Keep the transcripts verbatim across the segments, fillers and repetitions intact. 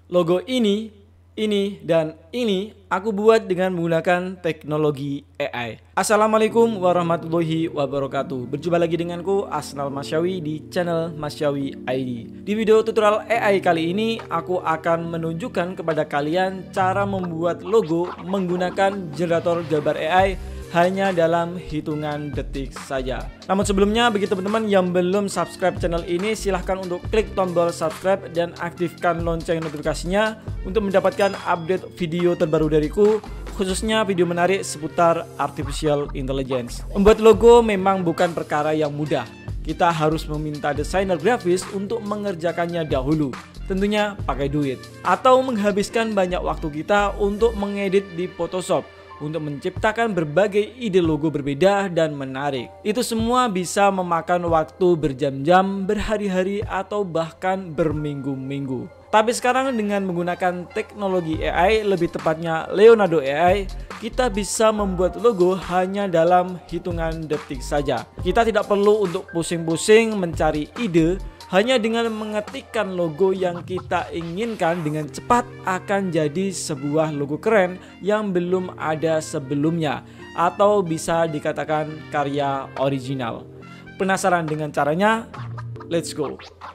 Logo ini, ini, dan ini aku buat dengan menggunakan teknologi A I. Assalamualaikum warahmatullahi wabarakatuh. Berjumpa lagi denganku Asnal Masyawi di channel Masyawi I D. Di video tutorial A I kali ini aku akan menunjukkan kepada kalian cara membuat logo menggunakan generator gambar A I hanya dalam hitungan detik saja. Namun sebelumnya, bagi teman-teman yang belum subscribe channel ini, silahkan untuk klik tombol subscribe dan aktifkan lonceng notifikasinya untuk mendapatkan update video terbaru dariku, khususnya video menarik seputar artificial intelligence. Membuat logo memang bukan perkara yang mudah. Kita harus meminta desainer grafis untuk mengerjakannya dahulu, tentunya pakai duit, atau menghabiskan banyak waktu kita untuk mengedit di Photoshop untuk menciptakan berbagai ide logo berbeda dan menarik. Itu semua bisa memakan waktu berjam-jam, berhari-hari, atau bahkan berminggu-minggu. Tapi sekarang dengan menggunakan teknologi A I, lebih tepatnya Leonardo A I, kita bisa membuat logo hanya dalam hitungan detik saja. Kita tidak perlu untuk pusing-pusing mencari ide. Hanya dengan mengetikkan logo yang kita inginkan dengan cepat akan jadi sebuah logo keren yang belum ada sebelumnya, atau bisa dikatakan karya original. Penasaran dengan caranya? Let's go!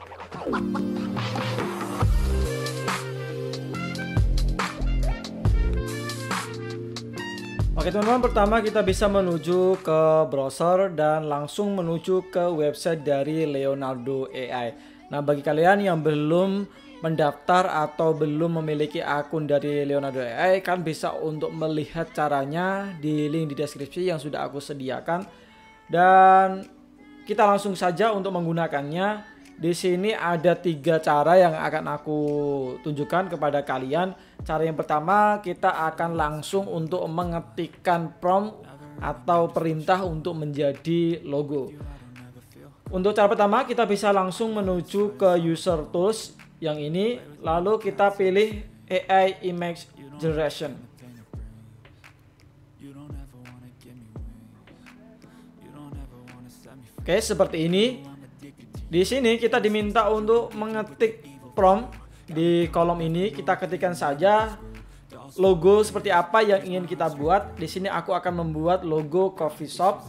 Oke teman-teman, pertama kita bisa menuju ke browser dan langsung menuju ke website dari Leonardo A I. Nah, bagi kalian yang belum mendaftar atau belum memiliki akun dari Leonardo A I, kan bisa untuk melihat caranya di link di deskripsi yang sudah aku sediakan. Dan kita langsung saja untuk menggunakannya. Di sini ada tiga cara yang akan aku tunjukkan kepada kalian. Cara yang pertama, kita akan langsung untuk mengetikkan prompt atau perintah untuk menjadi logo. Untuk cara pertama, kita bisa langsung menuju ke user tools yang ini, lalu kita pilih A I image generation. Oke, seperti ini. Di sini kita diminta untuk mengetik prompt di kolom ini. Kita ketikkan saja logo seperti apa yang ingin kita buat. Di sini aku akan membuat logo coffee shop.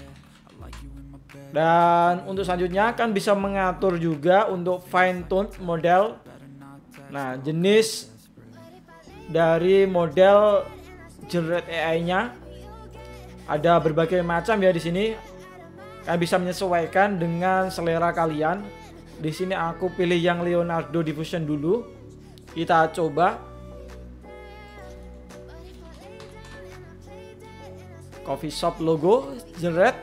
Dan untuk selanjutnya kan bisa mengatur juga untuk fine tune model. Nah, jenis dari model generate A I-nya ada berbagai macam ya di sini. Kalian bisa menyesuaikan dengan selera kalian. Di sini aku pilih yang Leonardo Diffusion dulu. Kita coba. Coffee shop logo generate.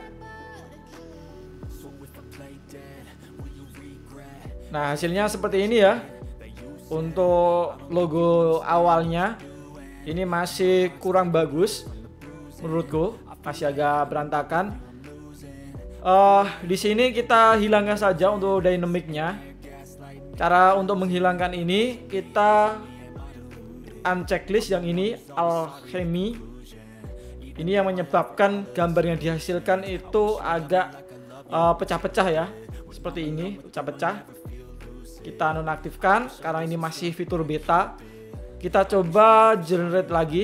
Nah, hasilnya seperti ini ya. Untuk logo awalnya ini masih kurang bagus menurutku, masih agak berantakan. Uh, di sini kita hilangkan saja untuk dynamicnya. Cara untuk menghilangkan ini, kita unchecklist yang ini, alchemy. Ini yang menyebabkan gambar yang dihasilkan itu agak pecah-pecah uh, ya, seperti ini, pecah-pecah. Kita nonaktifkan karena ini masih fitur beta. Kita coba generate lagi.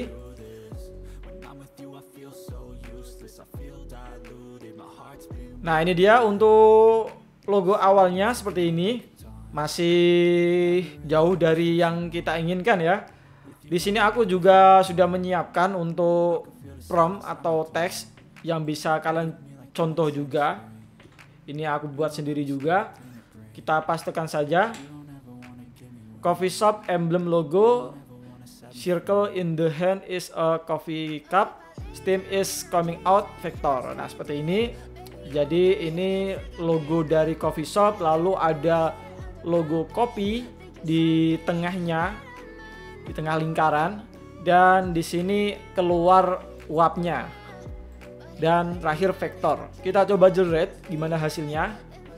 Nah, ini dia untuk logo awalnya seperti ini. Masih jauh dari yang kita inginkan ya. Di sini aku juga sudah menyiapkan untuk prompt atau teks yang bisa kalian contoh juga. Ini aku buat sendiri juga. Kita pastekan saja. Coffee shop emblem logo. Circle in the hand is a coffee cup. Steam is coming out vector. Nah, seperti ini. Jadi ini logo dari coffee shop, lalu ada logo kopi di tengahnya, di tengah lingkaran, dan di sini keluar uapnya, dan terakhir vektor. Kita coba generate gimana hasilnya.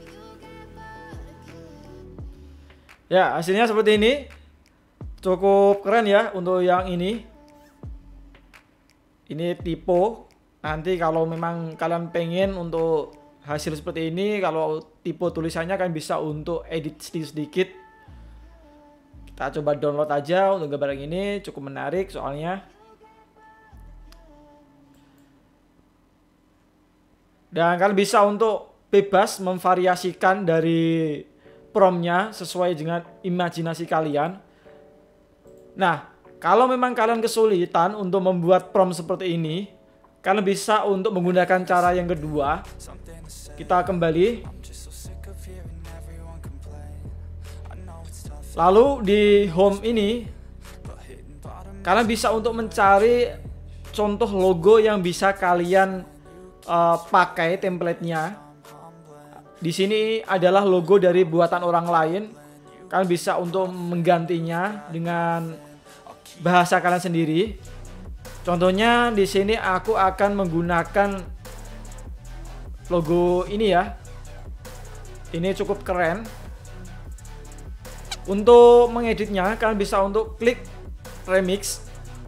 Ya, hasilnya seperti ini. Cukup keren ya untuk yang ini. Ini typo. Nanti kalau memang kalian pengen untuk hasil seperti ini, kalau tipe tulisannya kan bisa untuk edit sedikit-sedikit. Kita coba download aja untuk gambar yang ini, cukup menarik soalnya. Dan kalian bisa untuk bebas memvariasikan dari promptnya sesuai dengan imajinasi kalian. Nah, kalau memang kalian kesulitan untuk membuat prompt seperti ini, kalian bisa untuk menggunakan cara yang kedua. Kita kembali. Lalu di home ini, kalian bisa untuk mencari contoh logo yang bisa kalian uh, pakai template-nya. Di sini adalah logo dari buatan orang lain. Kalian bisa untuk menggantinya dengan bahasa kalian sendiri. Contohnya di sini aku akan menggunakan logo ini ya. Ini cukup keren. Untuk mengeditnya kalian bisa untuk klik remix.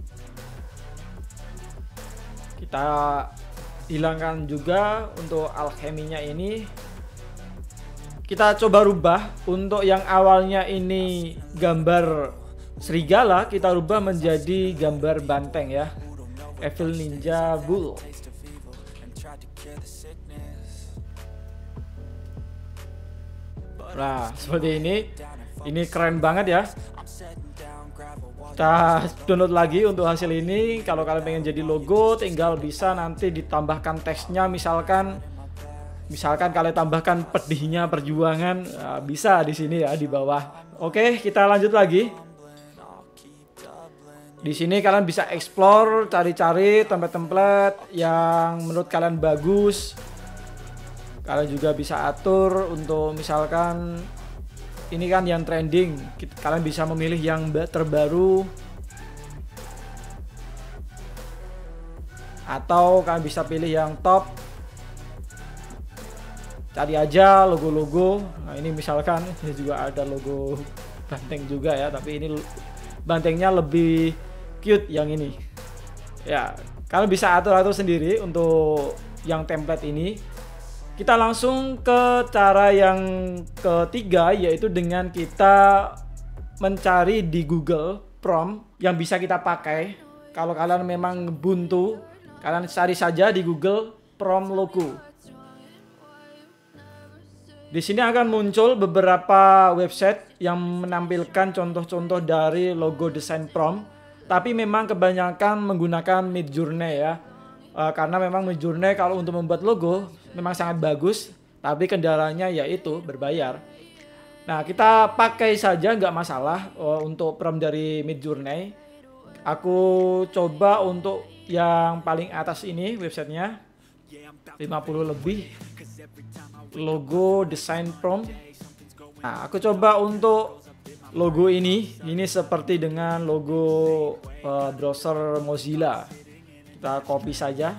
Kita hilangkan juga untuk alchemy-nya ini. Kita coba rubah untuk yang awalnya ini gambar serigala, kita rubah menjadi gambar banteng ya. Evil Ninja Bull. Nah, seperti ini. Ini keren banget ya. Kita download lagi untuk hasil ini. Kalau kalian pengen jadi logo, tinggal bisa nanti ditambahkan teksnya. Misalkan, misalkan kalian tambahkan pedihnya perjuangan, nah, bisa di sini ya di bawah. Oke, kita lanjut lagi. Di sini kalian bisa explore, cari-cari template-template yang menurut kalian bagus. Kalian juga bisa atur untuk misalkan ini kan yang trending, kalian bisa memilih yang terbaru, atau kalian bisa pilih yang top. Cari aja logo-logo. Nah ini misalkan ini juga ada logo banteng juga ya, tapi ini bantengnya lebih cute yang ini. Ya, kalian bisa atur-atur sendiri untuk yang template ini. Kita langsung ke cara yang ketiga, yaitu dengan kita mencari di Google prompt yang bisa kita pakai. Kalau kalian memang buntu, kalian cari saja di Google prompt logo. Di sini akan muncul beberapa website yang menampilkan contoh-contoh dari logo desain prompt, tapi memang kebanyakan menggunakan Midjourney ya. Uh, karena memang Midjourney kalau untuk membuat logo memang sangat bagus, tapi kendalanya yaitu berbayar. Nah, kita pakai saja nggak masalah uh, untuk prompt dari Midjourney. Aku coba untuk yang paling atas ini websitenya, lima puluh lebih logo design prompt. Nah, aku coba untuk logo ini, ini seperti dengan logo uh, browser Mozilla. Kita copy saja.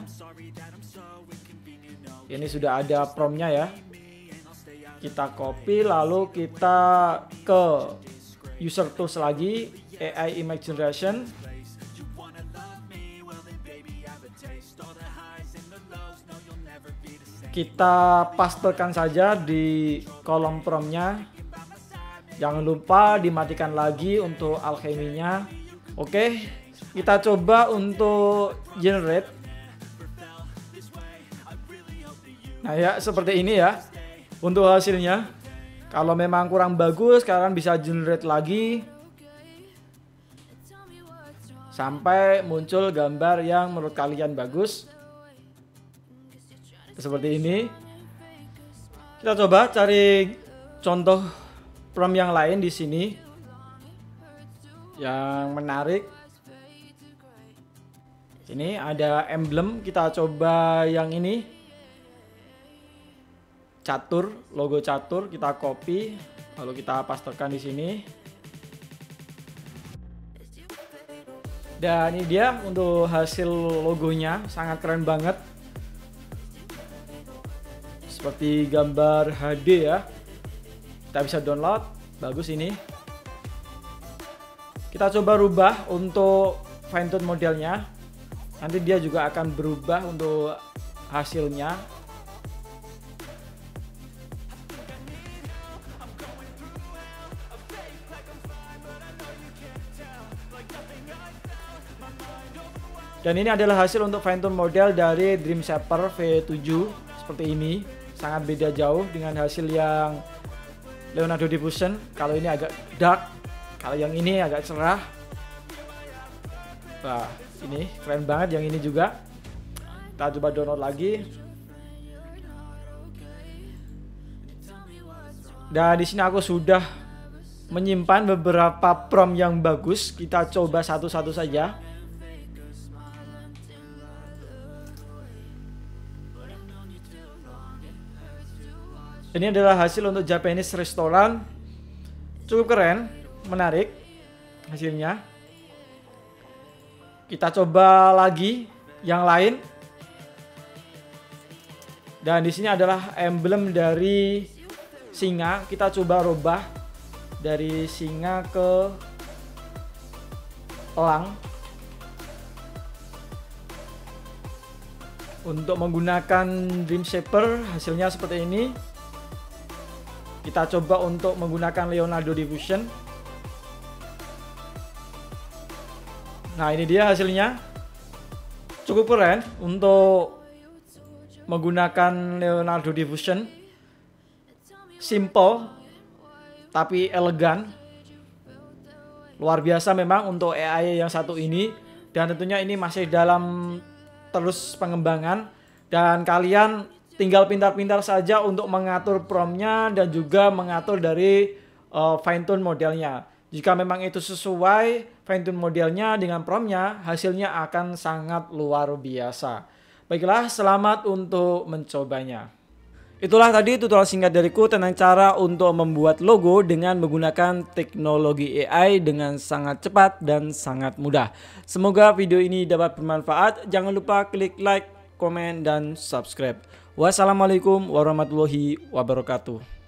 Ini sudah ada promptnya ya. Kita copy lalu kita ke user tools lagi, A I image generation. Kita pastekan saja di kolom promptnya. Jangan lupa dimatikan lagi untuk alchemy-nya. Oke, kita coba untuk generate. Nah ya, seperti ini ya untuk hasilnya. Kalau memang kurang bagus, kalian bisa generate lagi sampai muncul gambar yang menurut kalian bagus. Seperti ini. Kita coba cari contoh prompt yang lain di sini yang menarik. Ini ada emblem, kita coba yang ini. Catur, logo catur, kita copy lalu kita pastekan di sini. Dan ini dia untuk hasil logonya, sangat keren banget. Seperti gambar H D ya. Kita bisa download, bagus ini. Kita coba rubah untuk fine tune modelnya. Nanti dia juga akan berubah untuk hasilnya. Dan ini adalah hasil untuk fine tune model dari Dream Shaper V tujuh seperti ini. Sangat beda jauh dengan hasil yang Leonardo Diffusion. Kalau ini agak dark, kalau yang ini agak cerah. Wah, ini keren banget yang ini juga. Kita coba download lagi. Dan di sini aku sudah menyimpan beberapa prompt yang bagus. Kita coba satu-satu saja. Ini adalah hasil untuk Japanese restoran. Cukup keren, menarik hasilnya. Kita coba lagi yang lain. Dan di sini adalah emblem dari singa. Kita coba rubah dari singa ke elang. Untuk menggunakan Dream Shaper hasilnya seperti ini. Kita coba untuk menggunakan Leonardo Diffusion. Nah, ini dia hasilnya. Cukup keren untuk menggunakan Leonardo Diffusion. Simple tapi elegan. Luar biasa memang untuk A I yang satu ini. Dan tentunya ini masih dalam terus pengembangan. Dan kalian tinggal pintar-pintar saja untuk mengatur promptnya dan juga mengatur dari uh, fine tune modelnya. Jika memang itu sesuai fine tune modelnya dengan promptnya, hasilnya akan sangat luar biasa. Baiklah, selamat untuk mencobanya. Itulah tadi tutorial singkat dariku tentang cara untuk membuat logo dengan menggunakan teknologi A I dengan sangat cepat dan sangat mudah. Semoga video ini dapat bermanfaat. Jangan lupa klik like, komen, dan subscribe. Wassalamualaikum warahmatullahi wabarakatuh.